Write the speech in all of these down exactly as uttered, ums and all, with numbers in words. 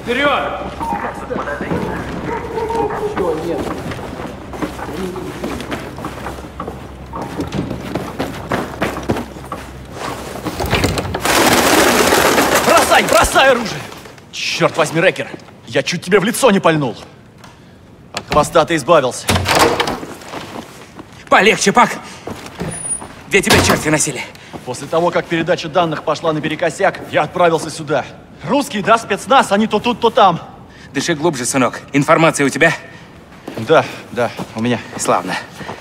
Вперед! Чего нет? Бросай, бросай оружие! Черт возьми, Рекер, я чуть тебе в лицо не пальнул. От хвоста ты избавился. Полегче, Пак! Где тебя черти носили? После того, как передача данных пошла наперекосяк, я отправился сюда. Русские, да, спецназ, они то тут, то там. Дыши глубже, сынок. Информация у тебя? Да, да, у меня. Славно.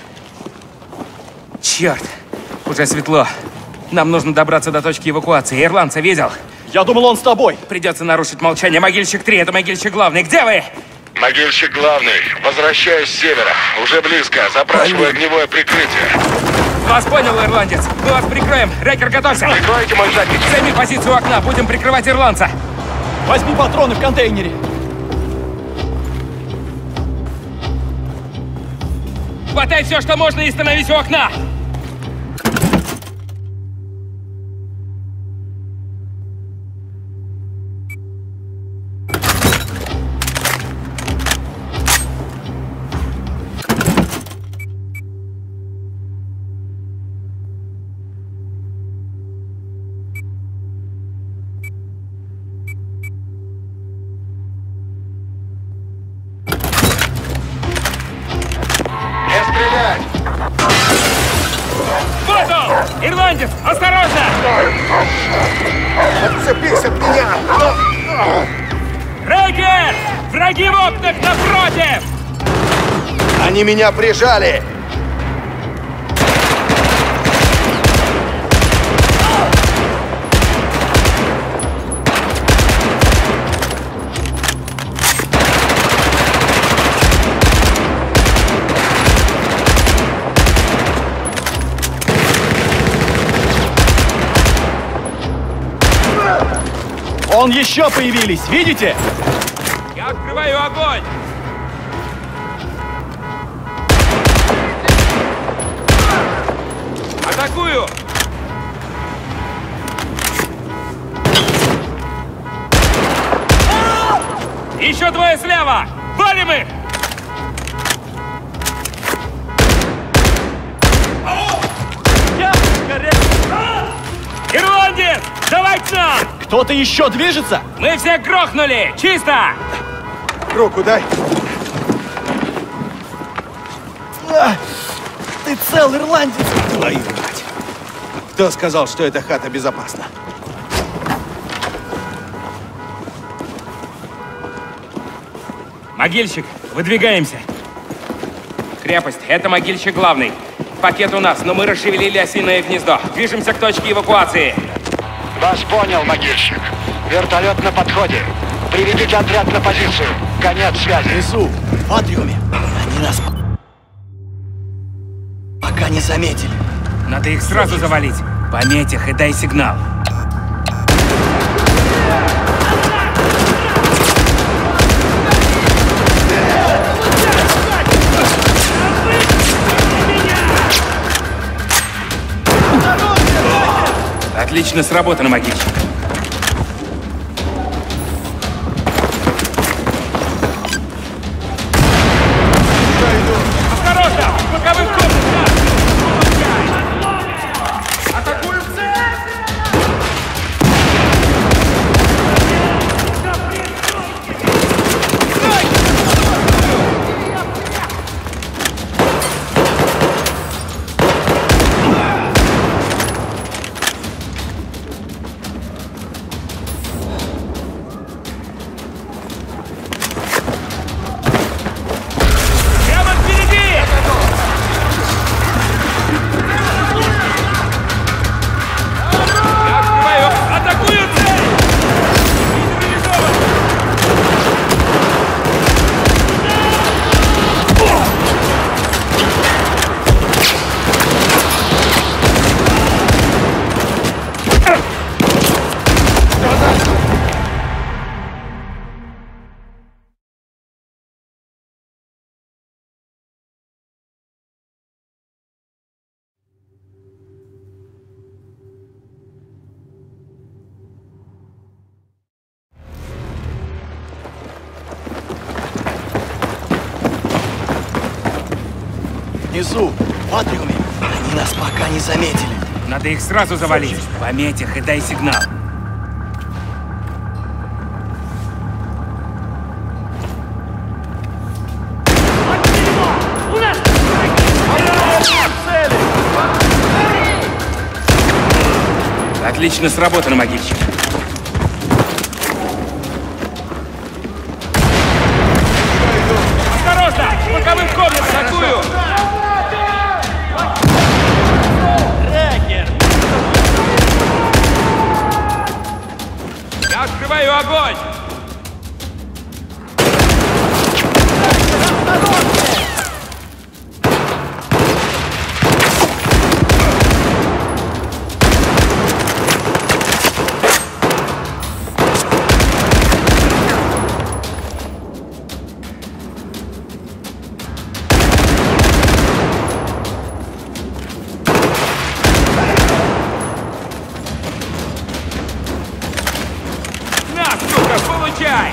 Черт, уже светло. Нам нужно добраться до точки эвакуации. Ирландца видел? Я думал, он с тобой. Придется нарушить молчание. Могильщик три, это могильщик главный. Где вы? Могильщик главный. Возвращаюсь с севера. Уже близко. Запрашиваю огневое прикрытие. Вас понял, ирландец. Мы вас прикроем. Рекер, готовься. Прикройте мой задник. Займи позицию у окна. Будем прикрывать ирландца. Возьми патроны в контейнере. Хватай все, что можно, и становись у окна. Вот он! Ирландец! Осторожно! Отцепись от меня! Рекер! Враги в окнах напротив! Они меня прижали! Он еще появились, видите? Я открываю огонь! Атакую! Еще двое слева! Валим их! Ирландец! Давай к нам! Кто-то еще движется? Мы всех грохнули! Чисто! Руку дай! А, ты цел, ирландец! Твою мать! Кто сказал, что эта хата безопасна? Могильщик, выдвигаемся. Крепость, это могильщик главный. Пакет у нас, но мы расшевелили осиное гнездо. Движемся к точке эвакуации. Вас понял, могильщик. Вертолет на подходе. Приведите отряд на позицию. Конец связи. Внизу, в атриуме. Они нас пока не заметили. Надо их сразу завалить. Пометь их и дай сигнал. Отлично сработано, могильщик. Осторожно! Боковых комнат! Атакуем цель! внизу, в атриуме. Они нас пока не заметили. Надо их сразу завалить. Пометь их и дай сигнал. Отлично сработано, могильщик. Осторожно! Боковым комнат атакую! Я открываю огонь! Получай!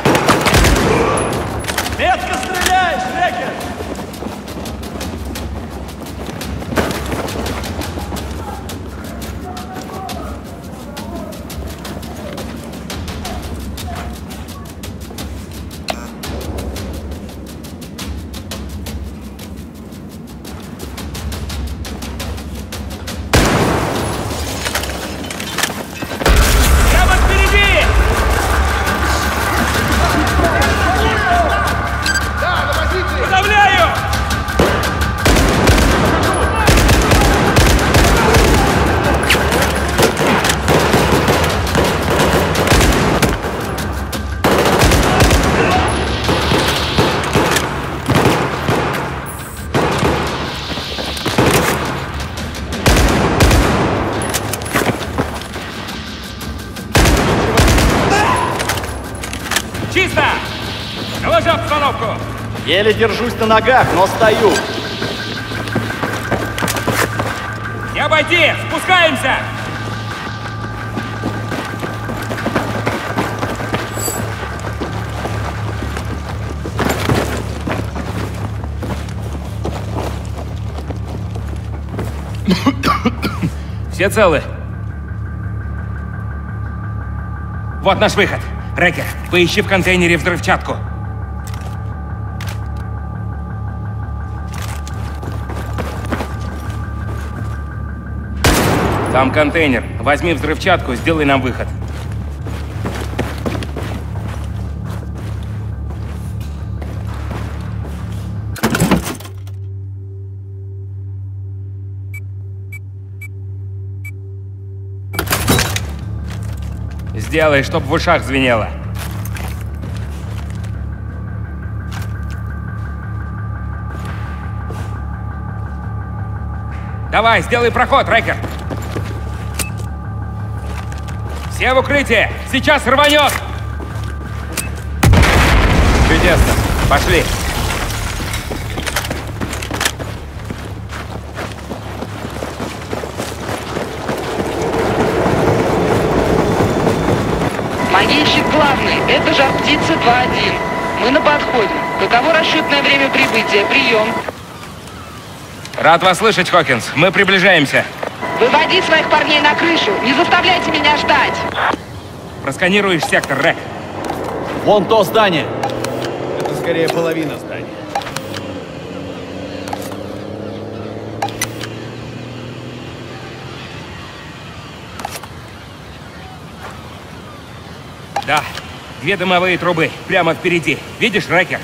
Метко стреляешь, Рекер! Чисто! Доложи обстановку! Еле держусь на ногах, но стою. Не обойти! Спускаемся! Все целы? Вот наш выход. Рекер, поищи в контейнере взрывчатку. Там контейнер. Возьми взрывчатку, сделай нам выход. Сделай, чтоб в ушах звенело. Давай, сделай проход, Рекер. Все в укрытие! Сейчас рванет! Чудесно. Пошли. Могильщик главный, это Жар-птица два один. Мы на подходе. Каково расчетное время прибытия? Прием. Рад вас слышать, Хокинс. Мы приближаемся. Выводи своих парней на крышу. Не заставляйте меня ждать. Просканируешь сектор, Рек. Вон то здание. Это скорее половина здания. Да, две дымовые трубы прямо впереди. Видишь, Рекер?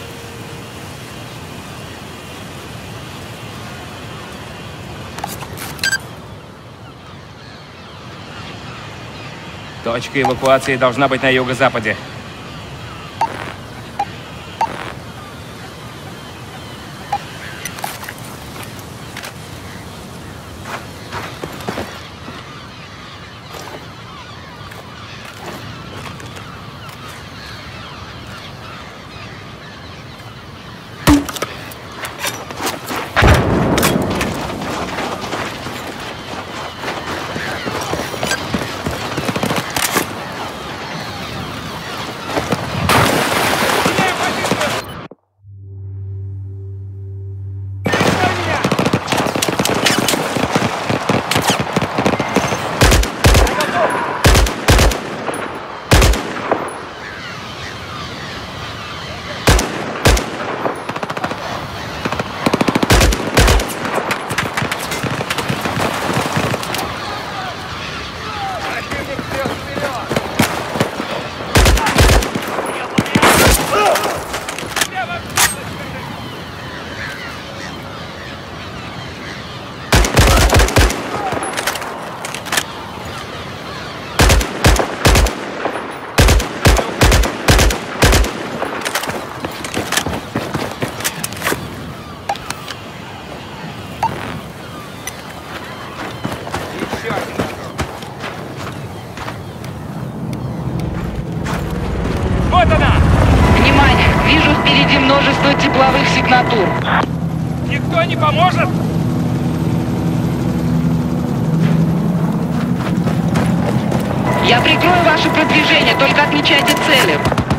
Точка эвакуации должна быть на юго-западе. впереди множество тепловых сигнатур. Никто не поможет? Я прикрою ваше продвижение, только отмечайте цели.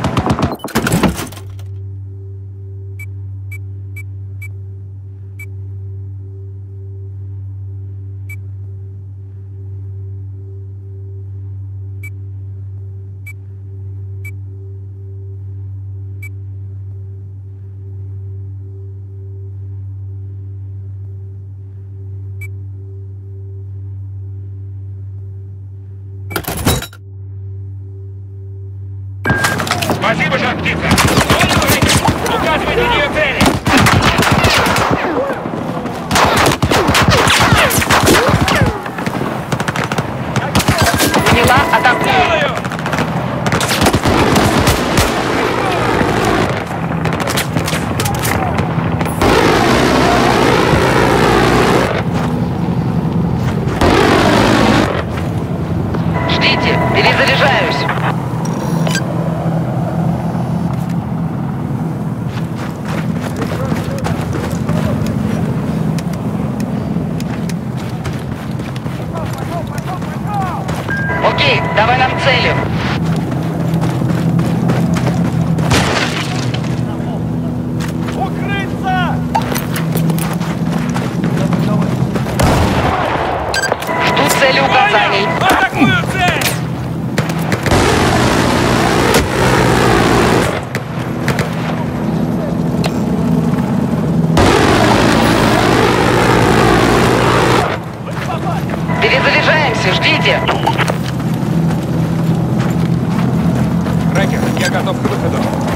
Спасибо, жар-птица! Указывай на нее цели! Поняла, атакую. Делаю! Ждите, перезаряжаюсь. Окей, давай нам цели. Укрыться! Жду цели указаний. Атакую цель! Перезаряжаемся, ждите. Рекер, я готов к выходу.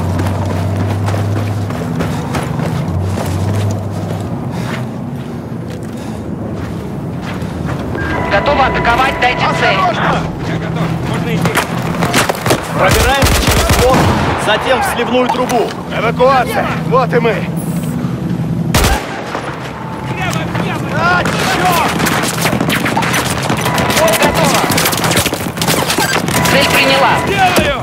Готовы атаковать, дайте цель. Я готов, можно идти. Пробираемся через вход, затем в сливную трубу. Эвакуация! Вот и мы! А, черт! Ой, готово. Цель приняла. Делаю!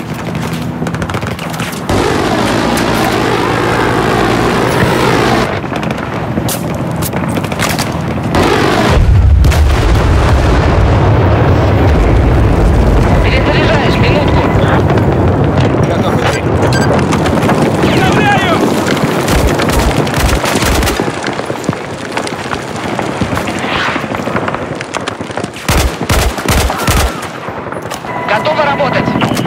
Перезаряжаюсь, минутку. Готов идти. Управляю! Готово работать.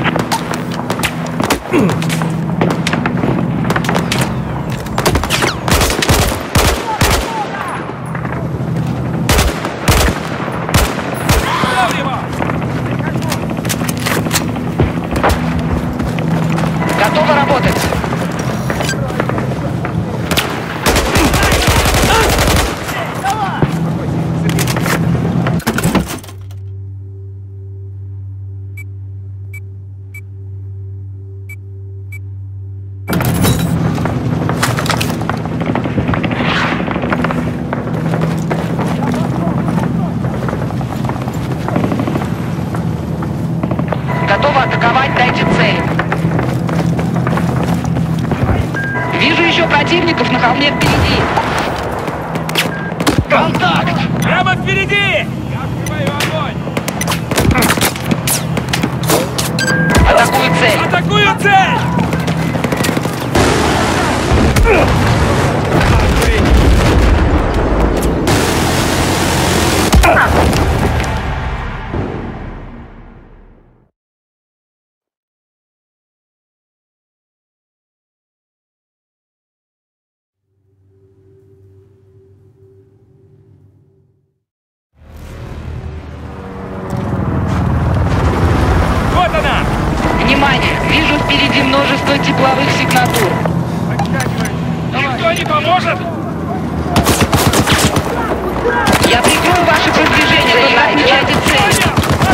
Готово работать. Готово атаковать, дайте цель. Вижу еще противников на холме впереди. Контакт! Прямо впереди! Я открываю огонь! Атакую цель. Атакую цель! Вот она! Внимание! Вижу впереди множество тепловых сигнатур. Никто не поможет? Я прикрою ваше продвижение, только отмечайте цель.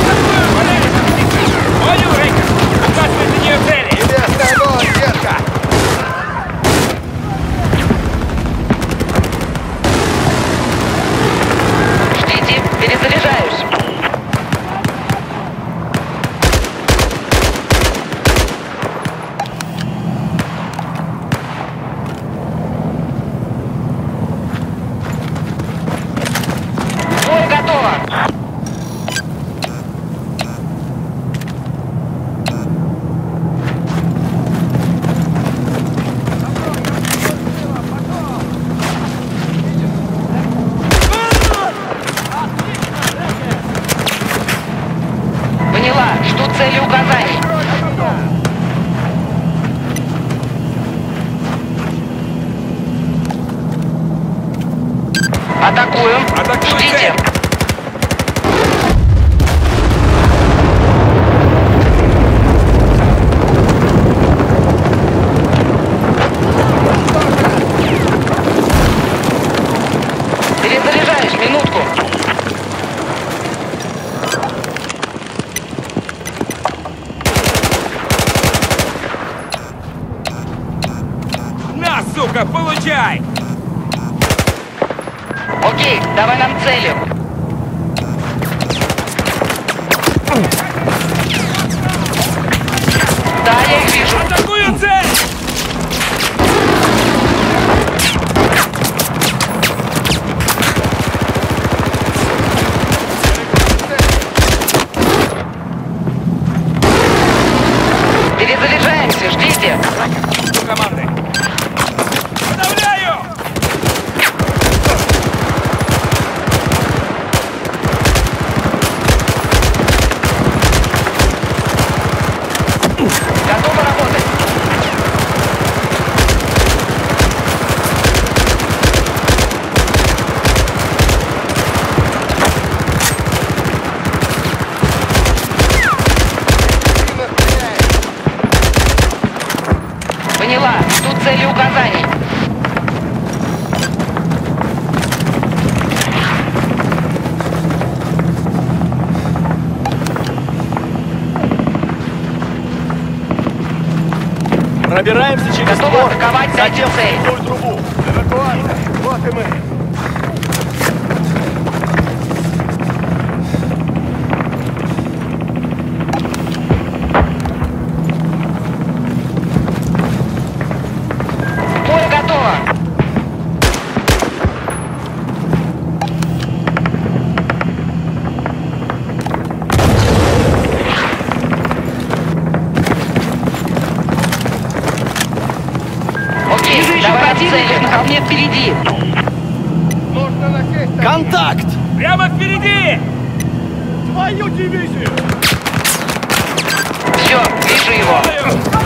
Понял, Рейкер? Указывай на нее цели! Небесный огонь, детка! Ждите, перезаряжаюсь. Атакуем. Атакуем Ждите. цель. Перезаряжаюсь, минутку. На, сука, получай! Окей, давай нам цели. Да, я их вижу. Атакую цель! Перезаряжаемся, ждите. У команды. Подавляю! Готовы работать. Поняла. Тут цели указаний. Пробираемся через Готовы двор. атаковать третью Затем цель. вторую трубу. Эвакуация. Вот и мы. Поле готово. Окей, давай нам цели на холме впереди. Нужно насесть. там. Контакт! Прямо впереди! Твою дивизию! Все, вижу его. Делаю!